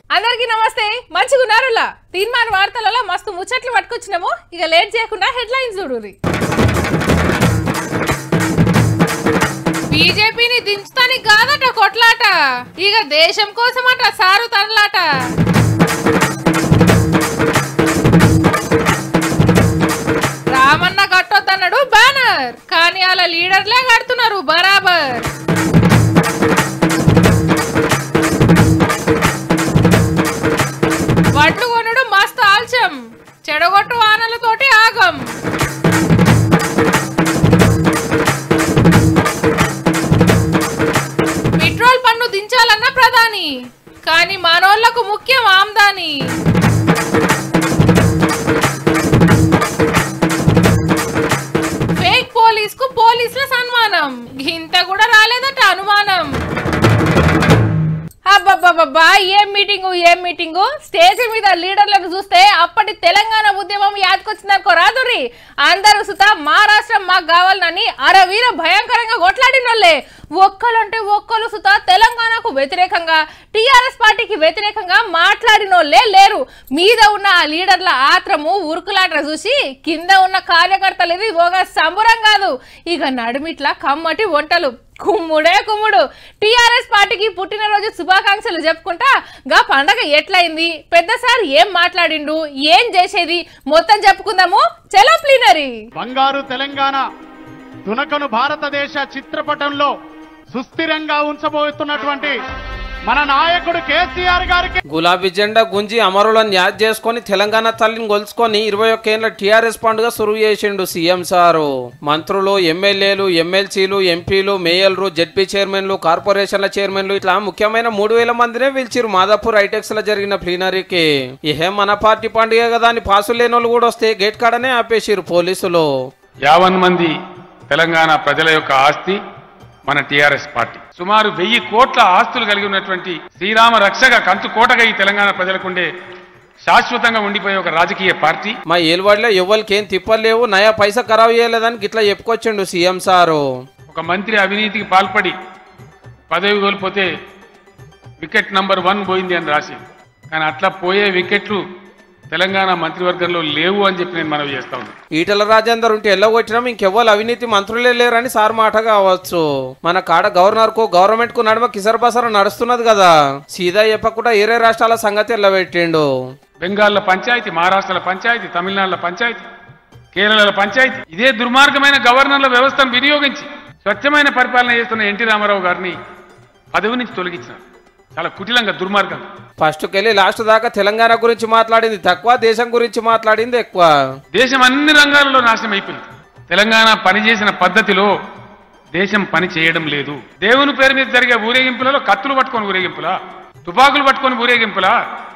అందరికీ నమస్తే మంచిగున్నారులా తీన్మార్ వార్తలలో మస్తు ముచ్చట్లు పట్టుకొచ్చినాము ఇక లేట్ చేయకుండా హెడ్లైన్స్ చూడురి బీజేపీని దించుతానికి కాదట కొట్లాట ఇక దేశం కోసమట సారు తనలాట రామన్న కట్టొద్దన్నాడు బ్యానర్ కానీ అలా లీడర్లే కడుతున్నారు బరాబర్ వడ్లు కొనుడు మస్తు ఆల్చం చెడగొట్టు వానలతోటి ఆగం పెట్రోల్ పన్ను దించాలన్న ప్రధాని కానీ మనోళ్లకు ముఖ్యం ఆమ్దాని ఫేక్ పోలీసుకు పోలీసుల సన్మానం ఇంత కూడా రాలేదట అనుమానం అబ్బబ్బబ్బా ఏం మీటింగు స్టేజ్ మీద లీడర్లను చూస్తే అప్పటి తెలంగాణ ఉద్యమం యాదకొచ్చిందనుకో రాదురి అందరూ సుత మహారాష్ట్ర మాకు కావాలని అరవీర భయంకరంగా కొట్లాడినోళ్లే ఒక్కలంటే ఒక్కలు సుత తెలంగాణకు వ్యతిరేకంగా టీఆర్ఎస్ పార్టీకి వ్యతిరేకంగా మాట్లాడినోళ్లే లేరు మీద ఉన్న ఆ లీడర్ల ఆత్రము ఉరుకులాట చూసి కింద ఉన్న కార్యకర్తలు ఇది ఒక సంబురం కాదు ఇక నడుమిట్లా కమ్మటి వంటలు కుమ్ముడే కుమ్ముడు టీఆర్ఎస్ పార్టీకి పుట్టినరోజు శుభాకాంక్షలు చెప్పుకుంటా గా పండగ ఎట్లయింది పెద్ద సార్ ఏం మాట్లాడిండు ఏం చేసేది మొత్తం చెప్పుకుందాము చలో ప్లీనరీ బంగారు తెలంగాణ తునకను భారతదేశ చిత్రపటంలో సుస్థిరంగా ఉంచబోతున్నటువంటి మన నాయకుడు కేసీఆర్ గారికి గులాబీ జెండా గుంజి అమరులను యాద్ చేసుకుని తెలంగాణ తల్లిని గొలుచుకొని 21 ఏళ్ల టీఆర్ఎస్ పండుగ సురువు చేసిండు సీఎం సారు మంత్రులు ఎమ్మెల్యేలు ఎమ్మెల్సీలు ఎంపీలు మేయర్లు జెడ్పీ చైర్మన్లు కార్పొరేషన్ల చైర్మన్లు ఇట్లా ముఖ్యమైన 3000 మందినే పిలిచిరు మాదాపూర్ ఐటెక్స్ లో జరిగిన ప్లీనరీకి ఇహే మన పార్టీ పండుగ కదా అని పాసులు లేని వాళ్ళు కూడా వస్తే గేట్ కాడనే ఆపేసిరు పోలీసులు 50 మంది తెలంగాణ ప్రజల యొక్క ఆస్తి మన టీఆర్ఎస్ పార్టీ సుమారు 1000 కోట్ల ఆస్తులు కలిగి ఉన్నటువంటి శ్రీరామ రక్షగా కంచు కోటగా ఈ తెలంగాణ ప్రజలకుండే శాశ్వతంగా ఉండిపోయే ఒక రాజకీయ పార్టీ మా ఏలువాడిలో ఎవ్వరికేం తిప్పలేవు నయా పైసా ఖరాబ్ చేయలేదని ఇట్లా చెప్పుకొచ్చిండు సీఎం సారు ఒక మంత్రి అవినీతికి పాల్పడి పదవి కోల్పోతే వికెట్ నంబర్ 1 పోయింది అని రాసి కానీ అట్లా పోయే వికెట్లు తెలంగాణ మంత్రివర్గంలో లేవు అని చెప్పి నేను మనవి చేస్తా ఉన్నాను ఈటల రాజేందర్ ఉంటే ఎల్లగొచ్చినాం ఇంకెవ్వరు అవినీతి మంత్రులే లేరని సార్ మాట కావచ్చు మన కాడ గవర్నర్ కు గవర్నమెంట్ కు నడుమ కిసర్ బసర నడుస్తున్నది కదా సీదా చెప్పకుండా ఏరే రాష్ట్రాల సంగతి ఎల్లబెట్టిండు బెంగాల్లో పంచాయతీ మహారాష్ట్రలో పంచాయతీ తమిళనాడులో పంచాయతీ కేరళలో పంచాయతీ ఇదే దుర్మార్గమైన గవర్నర్ల వ్యవస్థను వినియోగించి స్వచ్ఛమైన పరిపాలన చేస్తున్న ఎన్టీ రామారావు గారిని పదవి నుంచి తొలగించారు చాలా కుటిలంగా దుర్మార్గంగా ఫస్ట్ కెళ్ళి లాస్ట్ దాకా తెలంగాణ గురించి మాట్లాడింది తక్కువ దేశం గురించి మాట్లాడింది ఎక్కువ దేశం అన్ని రంగాలలో నాశనం అయిపోయింది తెలంగాణ పనిచేసిన పద్ధతిలో దేశం పని చేయడం లేదు దేవుని పేరు మీద జరిగే ఊరేగింపులలో కత్తులు పట్టుకొని ఊరేగింపులా తుపాకులు పట్టుకొని ఊరేగింపులా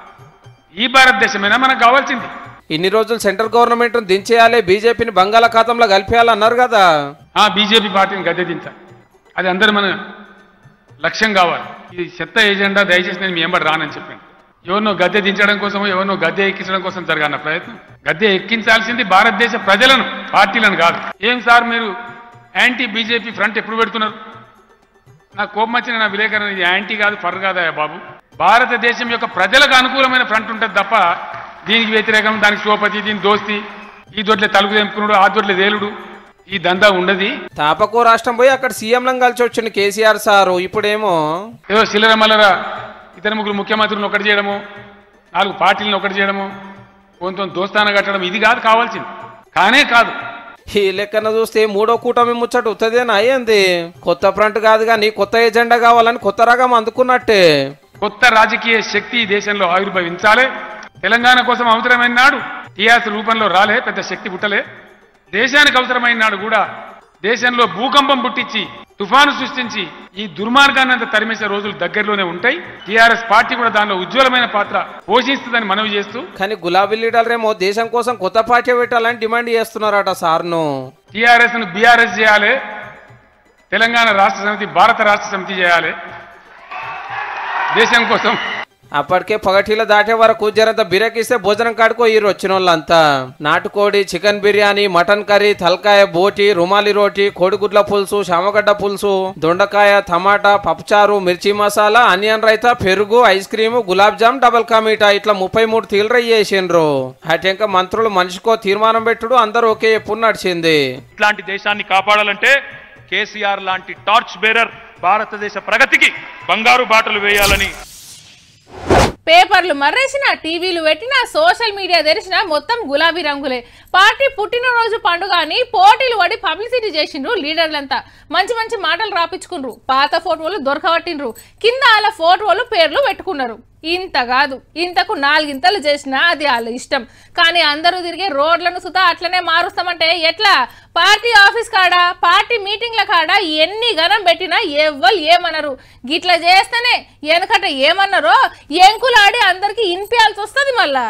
ఈ భారతదేశమైనా మనకు కావాల్సింది ఇన్ని రోజులు సెంట్రల్ గవర్నమెంట్ దించేయాలి బీజేపీని బంగాళాఖాతంలో కలిపేయాలన్నారు కదా బీజేపీ పార్టీని గద్దె దించాలి అది అందరూ మన లక్ష్యం కావాలి ఇది చెత్త ఏజెండా దయచేసి నేను మీ ఎంబడి రానని చెప్పాను ఎవరినో గద్దె దించడం కోసమో ఎవరినో గద్దె ఎక్కించడం కోసం జరగన్న ప్రయత్నం గద్దె ఎక్కించాల్సింది భారతదేశ ప్రజలను పార్టీలను కాదు ఏం సార్ మీరు యాంటీ బీజేపీ ఫ్రంట్ ఎప్పుడు పెడుతున్నారు నాకు కోపం వచ్చిన నా విలేకరణ ఇది యాంటీ కాదు ఫర్ కాదా బాబు భారతదేశం యొక్క ప్రజలకు అనుకూలమైన ఫ్రంట్ ఉంటుంది తప్ప దీనికి వ్యతిరేకం దానికి సోపతి దీని దోస్తి ఈ దొడ్లే తలుపు తెంపుకున్నాడు ఆ దొడ్లే తేలుడు ఈ దందా ఉండదు తాపకో రాష్ట్రం పోయి అక్కడ సీఎంలను కలిసి వచ్చిండు కేసీఆర్ సారు ఇప్పుడేమో ఏదో చిల్లర మల్లర ఇద్దరు ముగ్గురు ముఖ్యమంత్రులను ఒకటి చేయడము 4 పార్టీలను ఒకటి చేయడము కొంత దోస్తాన కట్టడం ఇది కాదు కావాల్సింది కానే కాదు ఈ లెక్కన చూస్తే 3వ కూటమి ముచ్చట ఉత్తదేనా అయ్యింది కొత్త ఫ్రంట్ కాదు కానీ కొత్త ఎజెండా కావాలని కొత్త రకం అందుకున్నట్టే కొత్త రాజకీయ శక్తి ఈ దేశంలో ఆవిర్భవించాలి తెలంగాణ కోసం అవసరమైన నాడు టీఆర్ఎస్ రూపంలో రాలే పెద్ద శక్తి పుట్టలే దేశానికి అవసరమైన నాడు కూడా దేశంలో భూకంపం పుట్టించి తుఫాను సృష్టించి ఈ దుర్మార్గాన్ని అంతా తరిమేసే రోజులు దగ్గరలోనే ఉంటాయి టీఆర్ఎస్ పార్టీ కూడా దానిలో ఉజ్వలమైన పాత్ర పోషిస్తుందని మనవి చేస్తూ కానీ గులాబీ లీడర్లేమో దేశం కోసం కొత్త పార్టీ పెట్టాలని డిమాండ్ చేస్తున్నారట సార్ను టీఆర్ఎస్ ను బీఆర్ఎస్ చేయాలి తెలంగాణ రాష్ట్ర సమితి భారత రాష్ట్ర సమితి చేయాలి దేశం కోసం అప్పటికే పగటిలో దాటే వరకు జరంత బిరకిస్తే భోజనం కాడుకో ఈ వచ్చిన వాళ్ళంతా నాటుకోడి, చికెన్ బిర్యానీ, మటన్ కర్రీ, తలకాయ, బోటి, రుమాలి రోటి, కోడిగుడ్ల పులుసు, శామగడ్డ పులుసు, దొండకాయ, టమాటా, పప్పుచారు, మిర్చి మసాలా, ఆనియన్ రైతా, పెరుగు, ఐస్ క్రీము, గులాబ్ జామ్, డబల్ కా మీఠా ఇట్లా 33 తీలరై చేసిండ్రు. అటెంక మంత్రులు మనిషికో తీర్మానం పెట్టుడు అందరూ ఒకే ఎప్పుడు నడిచింది. ఇట్లాంటి దేశాన్ని కాపాడాలంటే కేసీఆర్ లాంటి టార్చ్ బేరర్ భారతదేశ ప్రగతికి బంగారు బాటలు వేయాలని పేపర్లు మర్రేసిన, టీవీలు పెట్టినా, సోషల్ మీడియా తెరిచిన మొత్తం గులాబీ రంగులే. పార్టీ పుట్టినరోజు పండుగ అని పోటీలు పడి పబ్లిసిటీ చేసిండ్రు లీడర్లంతా. మంచి మంచి మాటలు రాపించుకున్నారు, పాత ఫోటోలు దొరకబట్టిండ్రు, కింద వాళ్ళ ఫోటోలు పేర్లు పెట్టుకున్నారు. ఇంత కాదు, ఇంతకు 4 ఇంతలు చేసినా అది వాళ్ళ ఇష్టం. కానీ అందరూ తిరిగే రోడ్లను సుతా అట్లనే మారుస్తామంటే ఎట్లా? పార్టీ ఆఫీస్ కాడ, పార్టీ మీటింగ్ల కాడ ఎన్ని గనం పెట్టినా ఎవ్వరు ఏమన్నారు. గిట్లా చేస్తేనే వెనకట ఏమన్నారో ఎంకులాడి అందరికి ఇన్పియాల్సి వస్తుంది. మళ్ళా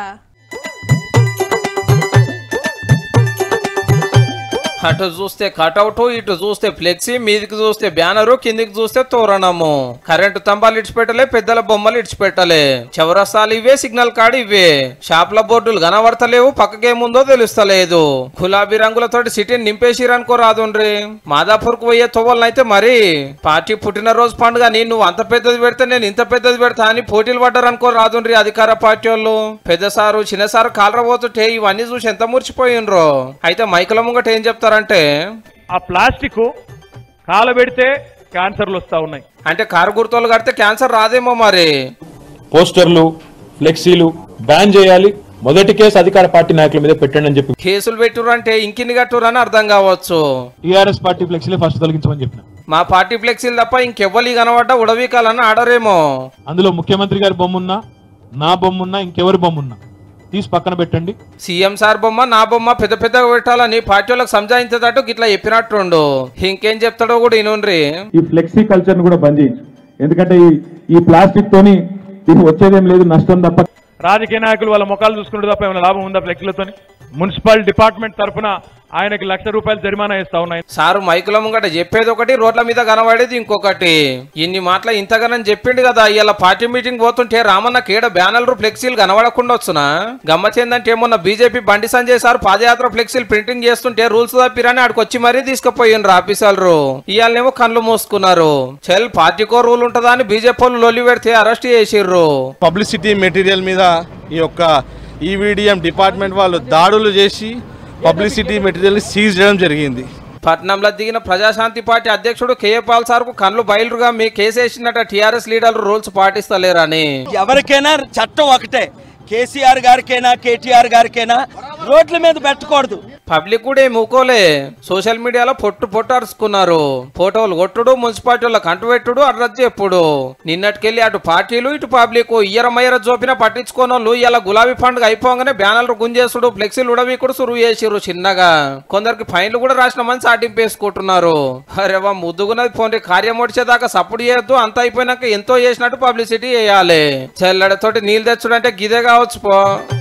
అటు చూస్తే కటౌట్, ఇటు చూస్తే ఫ్లెక్సీ, మీదికి చూస్తే బ్యానరు, కిందికి చూస్తే తోరణము. కరెంటు స్తంభాలు ఇడిచిపెట్టలే, పెద్దల బొమ్మలు ఇడిచిపెట్టలే, చౌరస్తాలు ఇవే, సిగ్నల్ కార్డు ఇవే, షాప్ల బోర్డులు కనబడతలేవు, పక్కకేముందో తెలుస్తలేదు. గులాబీ రంగులతోటి సిటీని నింపేసిరనుకో రాదుండ్రి. మాదాపూర్ కు పోయే తొవ్వలనైతే మరి పార్టీ పుట్టినరోజు పండుగ నువ్వు అంత పెద్దది పెడితే నేను ఇంత పెద్దది పెడతా అని పోటీలు పడ్డారనుకో రాదుండ్రి అధికార పార్టీ వాళ్ళు. పెద్ద సారు చిన్న సారు కాలరబోతుంటే ఇవన్నీ చూసి ఎంత మురిచిపోయినరో. అయితే మైకుల ముంగట ఏం చెప్తారు అంటే ఆ ప్లాస్టిక్ కాలబెడితే క్యాన్సర్లు వస్తా ఉన్నాయి. అంటే కారు గుర్తులు కడితే క్యాన్సర్ రాదేమో మరి. పోస్టర్లు, ఫ్లెక్సీలు బ్యాన్ చేయాలి, మొదటి కేసు అధికార పార్టీ నాయకుల మీద పెట్టండి అని చెప్పి కేసులు పెట్టురు అంటే ఇంకిన్ని కట్టురు అని అర్థం కావచ్చు. టీఆర్ఎస్ పార్టీ ఫ్లెక్సీలే ఫస్ట్ తొలగించమని చెప్పిన. మా పార్టీ ఫ్లెక్సీలు తప్ప ఇంకెవ్వలి కనబడ్డా ఉడవీకాలని ఆడరేమో. అందులో ముఖ్యమంత్రి గారి బొమ్మున్నా, నా బొమ్మున్నా, ఇంకెవరి బొమ్మున్నా తీసి పక్కన పెట్టండి. సీఎం సార్ బొమ్మ, నా బొమ్మ పెద్ద పెద్దగా పెట్టాలని పార్టీ వాళ్ళకి సంజాయించేటట్టు గిట్లా చెప్పినట్టుండు. ఇంకేం చెప్తాడో కూడా ఇనుండ్రి. ఈ ఫ్లెక్సీ కల్చర్ ను కూడా బంద్ చేయించు. ఎందుకంటే ఈ ప్లాస్టిక్ తోని దీనికి వచ్చేదేం లేదు, నష్టం తప్ప. రాజకీయ నాయకులు వాళ్ళ ముఖాలు చూసుకుంటే తప్ప ఏమైనా లాభం ఉందా ఫ్లెక్సీలతో? మున్సిపల్ డిపార్ట్మెంట్ తరఫున ఆయనకి ₹1,00,000 జరిమానా ఇస్తా ఉన్నాయి. సారు మైకుల ముంగట చెప్పేది ఒకటి, రోడ్ల మీద కనబడేది ఇంకొకటి. ఇన్ని మాటలు ఇంతగానని చెప్పిండు కదా. ఇలా పార్టీ మీటింగ్ పోతుంటే రామన్న కేడ బ్యానర్లు, ఫ్లెక్సీలు కనబడకుండా వచ్చునా? గమ్మతేందంటే మొన్న బీజేపీ బండి సంజయ్ సార్ పాదయాత్ర ఫ్లెక్సీలు ప్రింటింగ్ చేస్తుంటే రూల్స్ తప్పిరని ఆడికొచ్చి మరీ తీసుకుపోయినరు ఆఫీసర్లు. ఇవాళనేమో కళ్ళు మూసుకున్నారు. చెల్ పార్టీకో రూల్ ఉంటుందా అని బీజేపీ వాళ్ళు లొల్లి పెడితే అరెస్ట్ చేసిర్రు. పబ్లిసిటీ మెటీరియల్ మీద ఈ యొక్క ఈవీడీఎం డిపార్ట్మెంట్ వాళ్ళు దాడులు చేసి పబ్లిసిటీ మెటీరియల్ సీజ్ చేయడం జరిగింది. పట్నంలో దిగిన ప్రజాశాంతి పార్టీ అధ్యక్షుడు కేఏ పాల్ సార్ కు కళ్ళు బయలుగా మీ కేసేసినట్టు టీఆర్ఎస్ లీడర్లు రూల్స్ పాటిస్తలేరని. ఎవరికైనా చట్టం ఒకటే, కేసీఆర్ గారికైనా కేటీఆర్ గారికైనా రోడ్ల మీద పెట్టకూడదు. పబ్లిక్ కూడా ఏమి ఊకోలే. సోషల్ మీడియాలో పొట్టు అరుచుకున్నారు. ఫోటోలు కొట్టుడు, మున్సిపాలిటీ వాళ్ళకి అంటు పెట్టుడు, అడ్రస్ చెప్పుడు. నిన్నటికెళ్ళి అటు పార్టీలు ఇటు పబ్లిక్ ఇయ్యరమయ్యర జోపిన పట్టించుకోనోళ్ళు ఇలా గులాబీ పండుగ అయిపోగానే బ్యానర్లు గుంజేసుడు, ఫ్లెక్సీలు ఉడవీకుడు సురువు చేసిరు చిన్నగా. కొందరికి ఫైన్లు కూడా రాసిన మంది సాటింపేసుకుంటున్నారు. అరేవా ముద్దుగున్నది పోండి, కార్యం వచ్చేదాకా సపోర్ట్ చేయొద్దు, అంత అయిపోయినాక ఎంతో చేసినట్టు పబ్లిసిటీ చేయాలి. చెల్లెడతోటి నీళ్ళు తెచ్చుడు అంటే గిదే కావచ్చు పో.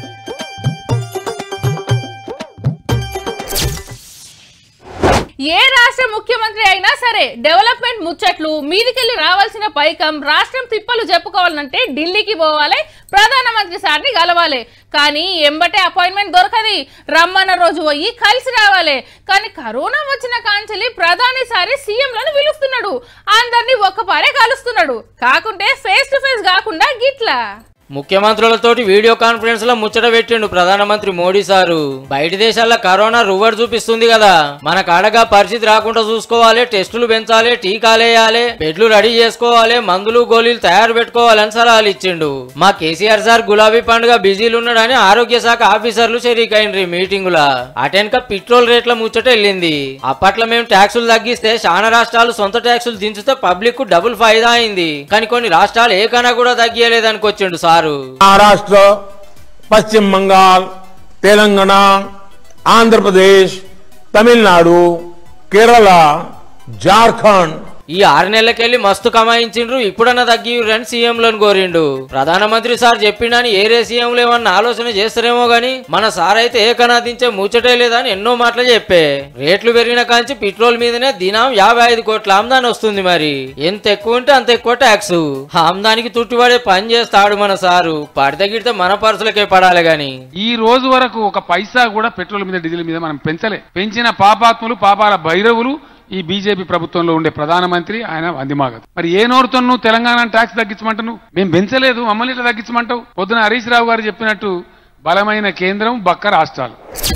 ఏ రాష్ట్ర ముఖ్యమంత్రి అయినా సరే డెవలప్మెంట్ ముచ్చట్లు, మీదికెళ్ళి రావాల్సిన పైకం, రాష్ట్రం తిప్పలు చెప్పుకోవాలంటే ఢిల్లీకి పోవాలి, ప్రధానమంత్రి సార్ని కలవాలి. కానీ ఎంబటే అపాయింట్మెంట్ దొరకది. రమ్మన్న రోజు పోయి కలిసి రావాలి. కానీ కరోనా వచ్చిన కాంచెలి ప్రధాని సారి సీఎంలను పిలుస్తున్నాడు, అందరినీ ఒక్కపారే కలుస్తున్నాడు. కాకుంటే ఫేస్ టు ఫేస్ కాకుండా గిట్లా ముఖ్యమంత్రులతోటి వీడియో కాన్ఫరెన్స్ లో ముచ్చట పెట్టిండు ప్రధానమంత్రి మోడీ సారు. బయట దేశాల్లో కరోనా రువ్వడు చూపిస్తుంది కదా, మన కాడగా పరిస్థితి రాకుండా చూసుకోవాలి, టెస్టులు పెంచాలి, టీకాలేయాలి, బెడ్లు రెడీ చేసుకోవాలి, మందులు గోళీలు తయారు పెట్టుకోవాలని సలహాలు ఇచ్చిండు. మా కేసీఆర్ సార్ గులాబీ పండుగ బిజీలు ఉన్నాడని ఆరోగ్య శాఖ ఆఫీసర్లు షరీకైండ్రి మీటింగుల. అటెన్క పెట్రోల్ రేట్ల ముచ్చట వెళ్ళింది. అప్పట్లో మేము ట్యాక్సులు తగ్గిస్తే చాలా రాష్ట్రాలు సొంత ట్యాక్సులు దించితే పబ్లిక్ కు డబుల్ ఫైదా అయింది. కానీ కొన్ని రాష్ట్రాలు ఏకన్నా కూడా తగ్గియలేదనుకొచ్చిండు సార్. महाराष्ट्र, पश्चिम बंगाल, तेलंगाना, आंध्र प्रदेश, तमिलनाडु, केरला, झारखंड, ఈ 6 నెలలకెళ్లి మస్తు కమాయించిండ్రు, ఇప్పుడన్నా తగ్గిరని సీఎంలను కోరిండు. ప్రధానమంత్రి సార్ చెప్పిండని ఏరే సీఎంలు ఏమన్నా ఆలోచన చేస్తారేమో గాని మన సార్ అయితే ఏకనాదించే ముచ్చటే లేదని ఎన్నో మాటలు చెప్పే. రేట్లు పెరిగిన కాంచి పెట్రోల్ మీదనే దినం 55 కోట్ల ఆమ్దాని వస్తుంది. మరి ఎంత ఎక్కువ ఉంటే అంత ఎక్కువ ట్యాక్స్. ఆమ్దానికి తుట్టుబడే పని చేస్తాడు మన సారు. పడితే గిడితే మన పర్సులకే పడాలి గాని ఈ రోజు వరకు ఒక పైసా కూడా పెట్రోల్ మీద డీజిల్ మీద మనం పెంచలే. పెంచిన పాపాత్ములు పాపాల భైరవులు ఈ బీజేపీ ప్రభుత్వంలో ఉండే ప్రధానమంత్రి ఆయన వందిమాగదు. మరి ఏ నోరుతో నువ్వు తెలంగాణ ట్యాక్స్ తగ్గించమంటావు? నువ్వు మేము పెంచలేదు, మమ్మల్ని ఇట్లా తగ్గించమంటావు? పొద్దున హరీష్ రావు గారు చెప్పినట్టు బలమైన కేంద్రం బక్క రాష్ట్రాలు.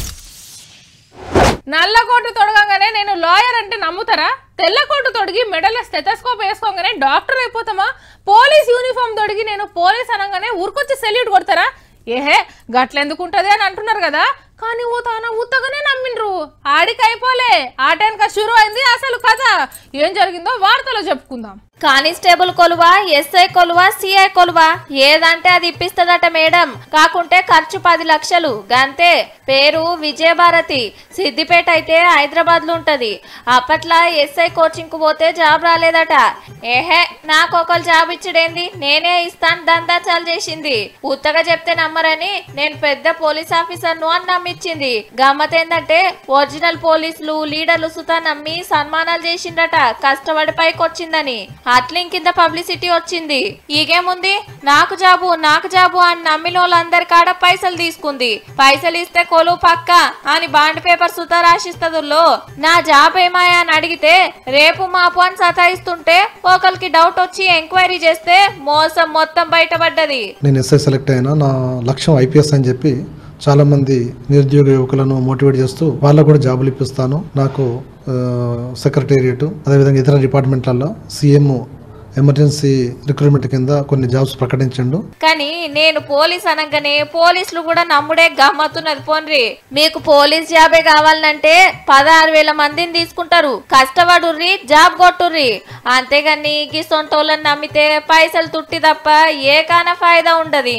నల్లకోటు తొడగంగానే నేను లాయర్ అంటే నమ్ముతారా? తెల్లకోటు తొడిగి మెడల స్టెథోస్కోప్ వేసుకోగానే డాక్టర్ అయిపోతామా? పోలీస్ యూనిఫామ్ తొడిగి నేను పోలీస్ అనగానే ఊరికొచ్చి సెల్యూట్ కొడతారా? ఏహే గట్లెందుకుంటది అని అంటున్నారు కదా, కానీ ఓ తాన ఉత్తగానే నమ్మిండ్రు. ఆడికి అయిపోలే, ఆటెనక షురు అయింది అసలు కథ. ఏం జరిగిందో వార్తలో చెప్పుకుందాం. కానిస్టేబుల్ కొలువా, ఎస్ఐ కొలువా, సిఐ కొలువా, ఏదంటే అది ఇప్పిస్తదట మేడం. కాకుంటే ఖర్చు 10 లక్షలు గంతే. పేరు విజయభారతి. సిద్దిపేట అయితే హైదరాబాద్ లో ఉంటది. అప్పట్లో ఎస్ఐ కోచింగ్ కు పోతే జాబ్ రాలేదట. ఏహే నాకొకరు జాబ్ ఇచ్చుడేంది, నేనే ఇస్తాను దందా చాలు చేసింది. ఉత్తగా చెప్తే నమ్మరని నేను పెద్ద పోలీస్ ఆఫీసర్ ను అని నమ్మిచ్చింది. గమ్మతేందంటే ఒరిజినల్ పోలీసులు లీడర్లు సుతా నమ్మి సన్మానాలు చేసిండట కష్టపడి పైకి వచ్చిందని. అట్లింగ్ కింద పబ్లిసిటీ వచ్చింది. ఈగేముంది, నాకు జాబు అని నమ్మిన వాళ్ళందరి కాడ పైసలు తీసుకుంది. పైసలు ఇస్తే కొలువు పక్క అని బాండ్ పేపర్ సుతా రాసిస్తదుల్లో. నా జాబ్ ఏమాయా అని అడిగితే రేపు మాపు అని సతాయిస్తుంటే ఒకరికి డౌట్ వచ్చి ఎంక్వైరీ చేస్తే మోసం మొత్తం బయటపడ్డది. నేను ఎస్ఐ సెలెక్ట్ అయినా, నా లక్ష్యం ఐపీఎస్ అని చెప్పి చాలా మంది నిరుద్యోగ యువకులను మోటివేట్ చేస్తూ వాళ్ళకు కూడా జాబులు ఇప్పిస్తాను. నాకు సెక్రటేరియట్ అదేవిధంగా ఇతర డిపార్ట్మెంట్లలో సీఎం ఎమర్జెన్సీ రిక్రూట్మెంట్ కింద కొన్ని జాబ్స్ ప్రకటించండు. కానీ నేను పోలీస్ అనగానే పోలీసులు కూడా నమ్ముడే గమ్మతున్నది. పోన్రి, మీకు పోలీస్ జాబే కావాలంటే 16,000 మందిని తీసుకుంటారు. కష్టపడుర్రి, జాబ్ కొట్టుర్రి. అంతేగాని గిసొంటోళ్ళని నమ్మితే పైసలు తుట్టి తప్ప ఏ కాన ఫాయిదా ఉండదు.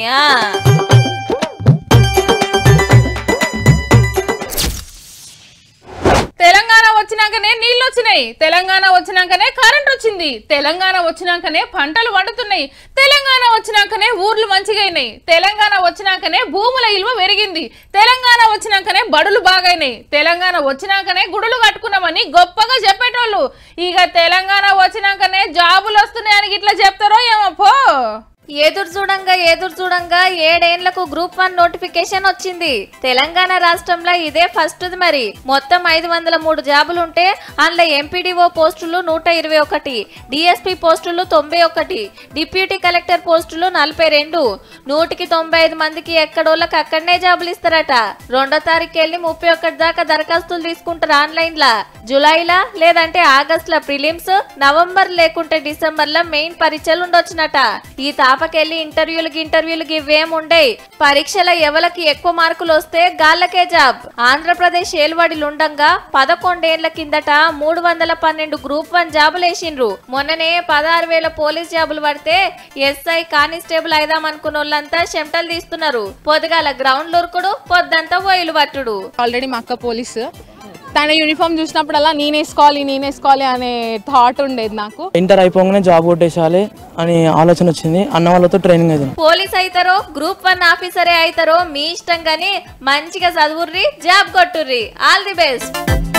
తెలంగాణ వచ్చినాకనే నీళ్లు వచ్చినాయి, తెలంగాణ వచ్చినాకనే కరెంట్ వచ్చింది, తెలంగాణ వచ్చినాకనే పంటలు వండుతున్నాయి, తెలంగాణ వచ్చినాకనే ఊర్లు మంచిగా అయినాయి, తెలంగాణ వచ్చినాకనే భూముల విలువ పెరిగింది, తెలంగాణ వచ్చినాకనే బడులు బాగైనాయి, తెలంగాణ వచ్చినాకనే గుడులు కట్టుకున్నామని గొప్పగా చెప్పేటోళ్ళు ఇక తెలంగాణ వచ్చినాకనే జాబులు వస్తున్నాయని ఇట్లా చెప్తారో ఏమో పో. ఎదురు చూడంగా 7 ఏళ్లకు గ్రూప్ 1 నోటిఫికేషన్ వచ్చింది. తెలంగాణ రాష్ట్రంలో ఇదే ఫస్ట్. మరి మొత్తం 503 జాబులుంటే అందులో ఎంపీడీఓ పోస్టులు 121, డిఎస్పీ పోస్టులు 91, డిప్యూటీ కలెక్టర్ పోస్టులు 42. 195 మందికి ఎక్కడోళ్ళకి అక్కడనే జాబులు ఇస్తారట. 2వ తారీఖు వెళ్ళి 31 దాకా దరఖాస్తులు తీసుకుంటారు ఆన్లైన్ లా. జూలైలా లేదంటే ఆగస్టులో ప్రిలిమ్స్, నవంబర్ లేకుంటే డిసెంబర్ లో మెయిన్ పరీక్షలు ఉండొచ్చునట. ఈ తాపకెళ్ళి ఇంటర్వ్యూలు ఇవేముండయి. పరీక్షల ఎవరికి ఎక్కువ మార్కులు వస్తే గాళ్ళకే జాబ్. ఆంధ్రప్రదేశ్ ఏలుబడిలుండగా 11 ఏళ్ల కిందట 312 గ్రూప్ 1 జాబులు వేసిండ్రు. మొన్ననే 16,000 పోలీస్ జాబులు పడితే ఎస్ఐ కానిస్టేబుల్ అయిదామనుకున్న వాళ్ళంతా చెమటలు తీస్తున్నారు. పొద్దుగాల గ్రౌండ్ ఉరుకుడు, పొద్దంతా ఓయిలు పట్టుడు. ఆల్రెడీ మా అక్క పోలీసు, తన యూనిఫామ్ చూసినప్పుడల్లా నేనేసుకోవాలి అనే థాట్ ఉండేది నాకు. ఇంటర్ అయిపోగానే జాబ్ కొట్టేసాలి అని ఆలోచన వచ్చింది. అన్న వాళ్ళతో ట్రైనింగ్ అయింది. పోలీస్ అయితారో గ్రూప్ 1 ఆఫీసరే అయితారో మీ ఇష్టం గానీ మంచిగా చదువుర్రి, జాబ్ కొట్టుర్రి. All the best.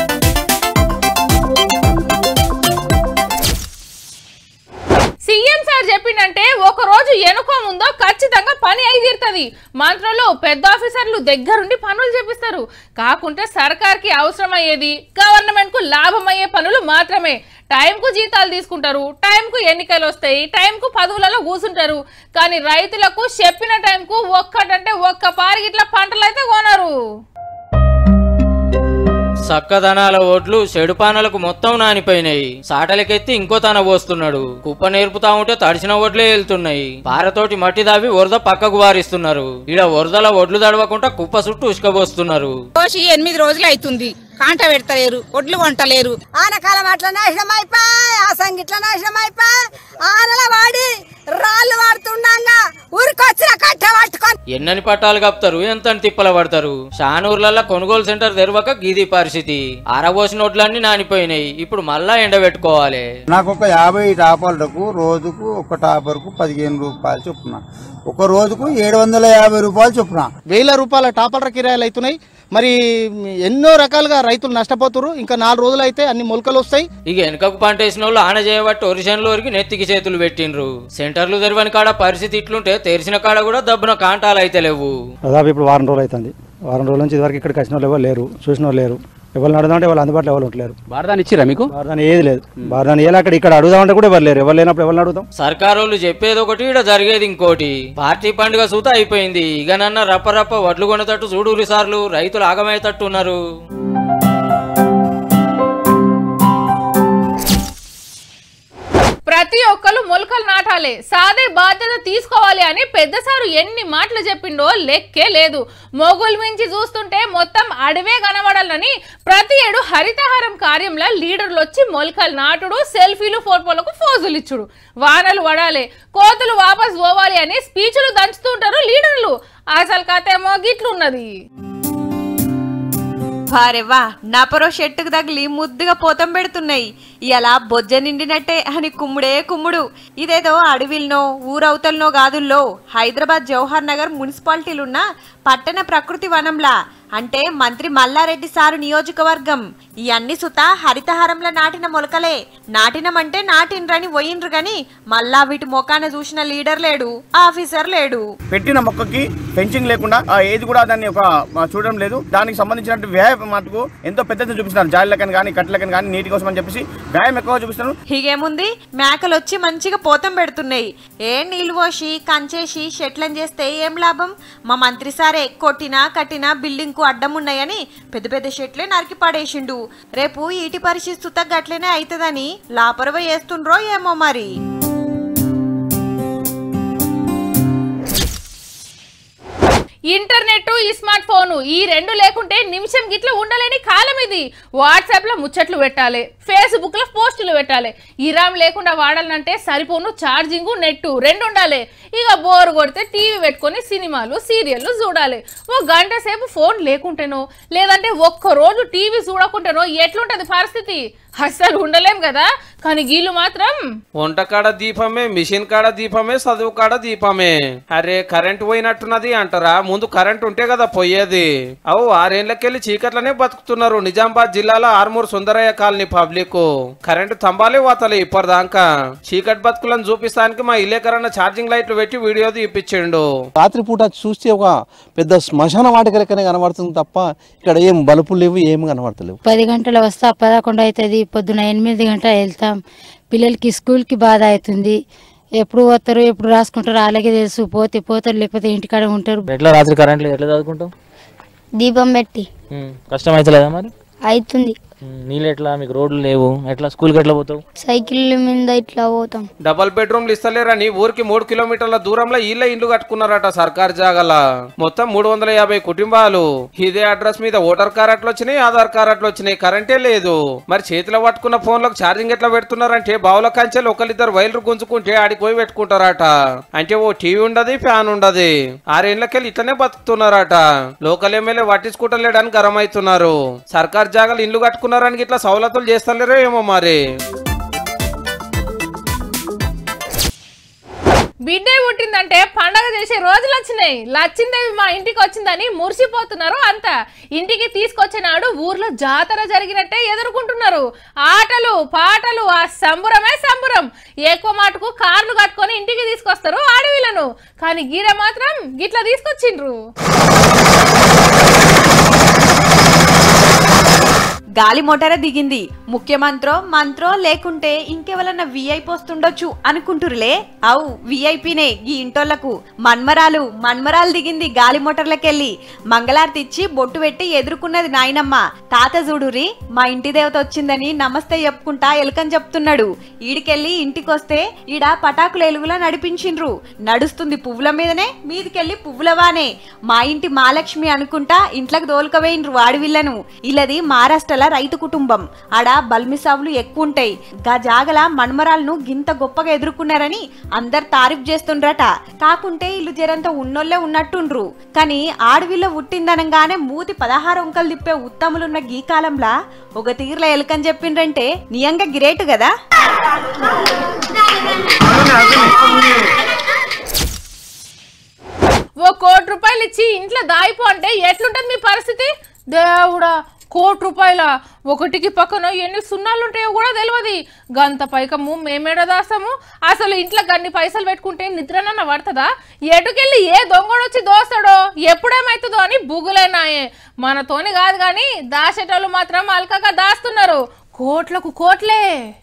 CM sir చెప్పిందంటే ఒక రోజు ఎనుకో ముందో ఖచ్చితంగా పని అయి తీరుతుంది. మంత్రులు పెద్ద ఆఫీసర్లు దగ్గరుండి పనులు చేపిస్తారు. కాకుంటే సర్కార్కి అవసరమయ్యేది, గవర్నమెంట్ కు లాభం అయ్యే పనులు మాత్రమే. టైంకు జీతాలు తీసుకుంటారు, టైంకు ఎన్నికలు వస్తాయి, టైంకు పదవులలో కూర్చుంటారు. కానీ రైతులకు చెప్పిన టైంకు ఒక్కటంటే ఒక్క పారిగిట్ల పంటలు అయితే కొనరు. సక్కదనాల ఓట్లు చెడుపానలకు మొత్తం నానిపోయినాయి. సాటలకెత్తి ఇంకో తన పోస్తున్నాడు. కుప్ప నేర్పుతా ఉంటే తడిసిన ఓట్లే వెళ్తున్నాయి. పారతోటి మట్టి దావి వరద పక్కకు వారిస్తున్నారు. ఇడ వరదల ఒడ్లు తడవకుండా కుప్ప చుట్టూ ఉసుకబోస్తున్నారు. 8 రోజులు అవుతుంది, కాంట పెడతలేరు, ఒడ్లు వంటలేరు. ఆనకాలం అట్లా నాశనం అయిపోయి, ఆ సంగిట్ల నాశనం అయిపోయి, ఆనల వాడి రాళ్ళు వాడుతుండగా ఊరికొచ్చిన కట్ట పట్టుకొని ఎన్నని పట్టాలు కప్తారు, ఎంతని తిప్పల పడతారు. షానూర్లల్లో కొనుగోలు సెంటర్ తెరవక గిది పరిస్థితి. ఆరబోసిన నోట్లన్నీ నానిపోయినాయి, ఇప్పుడు మళ్ళా ఎండబెట్టుకోవాలి. నాకు ఒక 50 టాపర్లకు రోజుకు ఒక టాపర్కు 15 రూపాయలు చొప్పున, ఒక రోజుకు 750 రూపాయలు చొప్పున. 1000 రూపాయల టాపర్ల కిరాయిలు అవుతున్నాయి. మరి ఎన్నో రకాలుగా రైతులు నష్టపోతున్నారు. ఇంకా 4 రోజులు అయితే అన్ని మొలకలు వస్తాయి. ఇక వెనకకు పంట వేసిన వాళ్ళు ఆన చేయబట్టి ఒరిజినల్ వరకు నెత్తికి చేతులు పెట్టిండ్రు. సెంటర్లు తెరవని కాడ పరిస్థితి ఇట్లుంటే తెరిచిన కాడ కూడా దబ్బున కాంటాలు అయితే లేవు. దాదాపు ఇప్పుడు వారం రోజులు అవుతుంది. వారం రోజుల నుంచి ఇదివరకు ఇక్కడికి వచ్చిన వాళ్ళు ఎవరు లేరు, చూసిన వాళ్ళు లేరు. ఎవరు అడుగుదామంటే వాళ్ళు అందుబాటులో ఎవరు ఉండలేరు. బారదాని ఇచ్చిరా మీకు? బారదాని ఏది లేదు. బారదాని ఏలా ఇక్కడ అడుగుదామంటే కూడా ఎవరు లేరు. ఎవరు లేనప్పుడు ఎవరిని అడుగుతాం? సర్కారు వాళ్ళు చెప్పేది ఒకటి, ఇక్కడ జరిగేది ఇంకోటి. పార్టీ పండుగ సూత అయిపోయింది. ఇక నన్న రప్ప వడ్లు కొనేటట్టు చూడూరి సార్లు రైతులు ఆగమయ్యేటట్టు ఉన్నారు. ప్రతి ఒక్కరు మొలకలు నాటాలి, సాదే బాధ్యత తీసుకోవాలి అని పెద్దసారు ఎన్ని మాటలు చెప్పిండో లెక్కే లేదు. మొగులు మించి చూస్తుంటే మొత్తం అడవే కనబడాలని ప్రతి ఏడు హరితహారం కార్యంలో లీడర్లు వచ్చి మొలకలు నాటుడు, సెల్ఫీలు, ఫోటోలకు ఫోజులు ఇచ్చుడు. వానలు పడాలి, కోతులు వాపస్ పోవాలి అని స్పీచ్లు దంచుతుంటారు లీడర్లు. అసలు కథేమో గిట్లున్నది. వారెవ్వా, నపరో షెట్టుకు తగిలి ముద్దుగా పోతం పెడుతున్నాయి. ఇలా బొజ్జ నిండినట్టే అని కుమ్ముడే కుమ్ముడు. ఇదేదో అడవిలనో ఊరవతలనో కాదుల్లో హైదరాబాద్ జవహర్ నగర్ మున్సిపాలిటీలున్న పట్టణ ప్రకృతి వనంలా, అంటే మంత్రి మల్లారెడ్డి సారు నియోజకవర్గం. ఈ అన్ని సుత హరితహారంలో నాటిన మొలకలే. నాటినమంటే నాటిన్రని పోయిండ్రు గాని మళ్ళా వీటి మొకాన చూసిన లీడర్ లేడు, ఆఫీసర్ లేడు. పెట్టిన మొక్కకి ఫెన్సింగ్ లేకుండా ఆ ఏది కూడా దాన్ని ఒక చూడడం లేదు. దానికి సంబంధించిన వ్యయ మటుకు ఎంతో పెద్దది చూపిస్తున్నారు. జాలీలకని కానీ కట్టలకని కానీ నీటి కోసం అని చెప్పేసి వ్యాయామం ఎక్కువ చూపిస్తున్నారు. హీగేముంది, మేకలు వచ్చి మంచిగా పోతం పెడుతున్నాయి. నీళ్లు పోసి కంచేసి షెట్లను చేస్తే ఏం లాభం? మా మంత్రి సారే కొట్టినా కట్టినా బిల్డింగ్ అడ్డం ఉన్నాయని పెద్ద పెద్ద షెట్లే నరికి పడేసిండు. రేపు ఈటి పరిస్థితి గట్లనే అవుతుందని లాపరవ చేస్తుండ్రో ఏమో మరి. ఇంటర్నెట్, ఈ స్మార్ట్ ఫోను ఈ రెండు లేకుంటే నిమిషం గిట్ల ఉండలేని కాలం ఇది. వాట్సాప్ లో ముచ్చట్లు పెట్టాలి, ఫేస్బుక్ లో పోస్టులు పెట్టాలి. ఇరామ్ లేకుండా వాడాలంటే సరిపోను ఛార్జింగ్, నెట్ రెండు ఉండాలి. ఇక బోర్ కొడితే టీవీ పెట్టుకొని సినిమాలు, సీరియల్లు చూడాలి. ఓ గంట సేపు ఫోన్ లేకుంటేనో లేదంటే ఒక్క రోజు టీవీ చూడకుంటేనో ఎట్లుంటది పరిస్థితి? అస్సలు ఉండలేం కదా. కానీ గీళ్ళు మాత్రం వంట కాడ దీపమే, మిషన్ కాడ దీపమే, చదువు కాడ దీపమే. అరే కరెంట్ పోయినట్టున్నది అంటారా? ముందు కరెంట్ ఉంటే కదా పోయేది. అవు 6 ఏళ్లకెళ్ళి చీకట్లనే బతుకుతున్నారు నిజామాబాద్ జిల్లాలో Armoor Sundarayya colony public. Current తంబాలే పోతలే ఇప్పటిదాకా. చీకటి బతుకులను చూపిస్తానికి మా ఇల్లేకరన్న ఛార్జింగ్ లైట్లు పెట్టి వీడియో తీపిచ్చిండు. రాత్రి పూట చూస్తే ఒక పెద్ద శ్మశాన వాటిక లెక్కనే కనబడుతుంది తప్ప ఇక్కడ ఏం బలుపులు లేవు, ఏమి కనబడతలేవు. 10 గంటలు వస్తా 11 అవుతుంది, పొద్దున 8 గంటలు వెళ్తాం. పిల్లలకి స్కూల్కి బాధ అవుతుంది. ఎప్పుడు పోతారు, ఎప్పుడు రాసుకుంటారు అలాగే తెలుసు. పోతే పోతారు, లేకపోతే ఇంటికాడ ఉంటారు. ఎట్లా రాత్రి కరెంట్ ఎట్లా చదువుకుంటాం? దీపం పెట్టి. కష్టం అవుతలేదా మరి? అవుతుంది. నీళ్ళు ఎట్లా? మీకు రోడ్లు లేవు, ఎట్లా స్కూల్కి ఎట్లా పోతావు? సైకిల్ మీద ఇట్లా పోతాం. డబల్ బెడ్రూమ్లు ఇస్తలేరని ఊరికి 3 కిలోమీటర్ల దూరంలో ఇళ్ళ ఇండ్లు కట్టుకున్నారట సర్కార్ జాగల. మొత్తం 350 కుటుంబాలు. ఇదే అడ్రస్ మీద ఓటర్ కార్డు అట్లా వచ్చినాయి, ఆధార్ కార్డు అట్లా వచ్చినాయి, కరెంటే లేదు. మరి చేతిలో పట్టుకున్న ఫోన్లకు ఛార్జింగ్ ఎట్లా పెడుతున్నారంటే బావుల కంచెలు ఒకరిద్దరు వైర్లు గుంజుకుంటే ఆడికి పోయి పెట్టుకుంటారట. అంటే ఓ టీవీ ఉండదు, ఫ్యాన్ ఉండదు. 6 ఏళ్లకెళ్ళి ఇట్లనే బతుకుతున్నారట. లోకల్ ఎమ్మెల్యే పట్టించుకుంటలేడని గరం అవుతున్నారు. సర్కార్ జాగలు ఇండ్లు కట్టుకున్నారని ఇట్లా సౌలతులు చేస్తలేరో ఏమో మరి. బిడ్డే పుట్టిందంటే పండగ చేసే రోజులు వచ్చినాయి. లచ్చిందేవి మా ఇంటికి వచ్చిందని మురిసిపోతున్నారు అంతా. ఇంటికి తీసుకొచ్చినాడు ఊర్లో జాతర జరిగినట్టే ఎదుర్కొంటున్నారు. ఆటలు పాటలు, ఆ సంబురమే సంబురం. ఎక్కువ మాటకు కార్లు కట్టుకొని ఇంటికి తీసుకొస్తారు ఆడవిలను. కానీ గీడ మాత్రం గిట్లా తీసుకొచ్చిండ్రు. గాలి మోటారే దిగింది. ముఖ్యమంత్రో మంత్రో లేకుంటే ఇంకెవరన్నా విఐపి వస్తుండొచ్చు అనుకుంటురులే. అవు విఐపినే ఈ ఇంటోళ్లకు. మన్మరాలు దిగింది గాలి మోటార్లకెళ్ళి. మంగళారతి ఇచ్చి బొట్టు పెట్టి ఎదుర్కొన్నది నాయనమ్మ. తాత చూడురి మా ఇంటి దేవత వచ్చిందని నమస్తే చెప్పుకుంటా ఎలుకని చెప్తున్నాడు. ఈడికెళ్ళి ఇంటికొస్తే ఈడ పటాకుల ఎలుగులా నడిపించిండ్రు. నడుస్తుంది పువ్వుల మీదనే, మీదికెళ్ళి పువ్వులవానే. మా ఇంటి మహాలక్ష్మి అనుకుంటా ఇంట్లోకి దోలుకవేయిండ్రు వాడివిల్లను. ఇలాది మహారాష్ట్రలో రైతు కుటుంబం. ఆడ బల్మిసావులు ఎక్కువ ఉంటాయి. గా జాగల మన్మరాలను గింత గొప్పగా ఎదుర్కొన్నారని అందరు తారీఫ్ చేస్తుండ్రట. కాకుంటే ఇల్లు జరంత ఉన్నోళ్లే ఉన్నట్టుండ్రు. కానీ ఆడవిల్ల పుట్టిందనంగానే మూతి 16 వంకలు తిప్పే ఉత్తములున్న గీ కాలంలా ఒక తీర్ల ఎలుకని చెప్పిండ్రంటే నియంగా గ్రేట్ కదా. ఓ ₹1 ఇచ్చి ఇంట్లో దాయిపో అంటే ఎట్లుంటది మీ పరిస్థితి? దేవుడా, ₹1 ఒకటికి పక్కన ఎన్ని సున్నాలు ఉంటాయో కూడా తెలియదు. గంత పైకము మేమేడ దాస్తాము? అసలు ఇంట్లో గన్ని పైసలు పెట్టుకుంటే నిద్రనన్న పడుతుందా? ఎటుకెళ్ళి ఏ దొంగడొచ్చి దోస్తాడో ఎప్పుడేమవుతుందో అని బుగులేనాయే. మనతోని కాదు కానీ దాచేటోళ్ళు మాత్రం అల్కగా దాస్తున్నారు. కోట్లకు కోట్లే.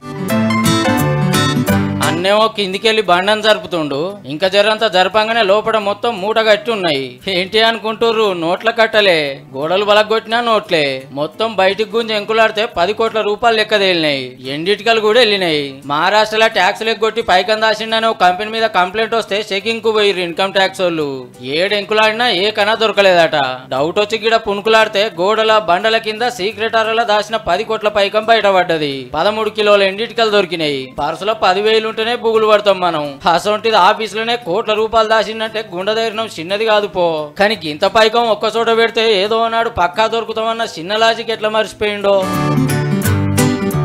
అన్నేమో కిందికెళ్ళి బండను జరుపుతుండు, ఇంకా జరంతా జరపంగానే లోపల మొత్తం మూట కట్టి ఉన్నాయి. ఏంటి అనుకుంటుర్రు? నోట్ల కట్టలే. గోడలు బలగొట్టినా నోట్లే. మొత్తం బయటికి గుంజి ఎంకులాడితే 10 కోట్ల రూపాయలు లెక్క తేలినాయి. ఎండిటికలు కూడా వెళ్ళినాయి. మహారాష్ట్రలో ట్యాక్స్ లెగ్గొట్టి పైకం దాసిండని ఒక కంపెనీ మీద కంప్లైంట్ వస్తే చెకింగ్ కు పోయిర్రు ఇన్కమ్ ట్యాక్స్ వాళ్ళు. 7 ఎంకులాడినా ఏ కన్నా దొరకలేదట. డౌట్ వచ్చి గిడ పుణుకులాడితే గోడల బండల కింద సీక్రెట్ అరలో దాచిన 10 కోట్ల పైకం బయటపడ్డది. 13 కిలోల ఎండిటికలు దొరికినాయి. పర్సులో 10,000 ఉంటేనే బుగులు పడతాం మనం. అసొంటిది ఆఫీసులోనే కోట్ల రూపాయలు దాచిందంటే గుండె ధైర్యం చిన్నది కాదు పో. కానీ ఇంత పైకం ఒక్క చోట పెడితే ఏదో నాడు పక్కా దొరుకుతామన్న చిన్న లాజిక్ ఎట్లా మర్చిపోయిండో.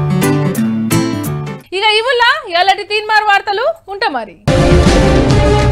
ఇక ఇవులా ఎలాంటి తీన్మార్ వార్తలు ఉంటా మరి.